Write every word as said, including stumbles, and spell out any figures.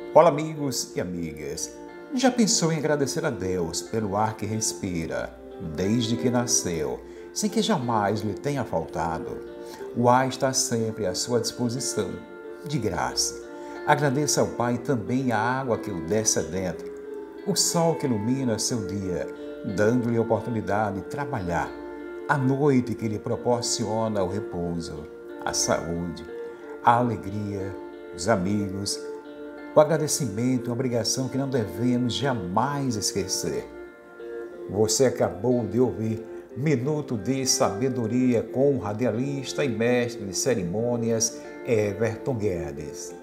Olá, amigos e amigas. Já pensou em agradecer a Deus pelo ar que respira, desde que nasceu, sem que jamais lhe tenha faltado? O ar está sempre à sua disposição, de graça. Agradeça ao Pai também a água que o desce dentro, o sol que ilumina seu dia, dando-lhe a oportunidade de trabalhar, a noite que lhe proporciona o repouso, a saúde, a alegria, os amigos. O agradecimento é uma obrigação que não devemos jamais esquecer. Você acabou de ouvir Minuto de Sabedoria com o radialista e mestre de cerimônias Everton Guedes.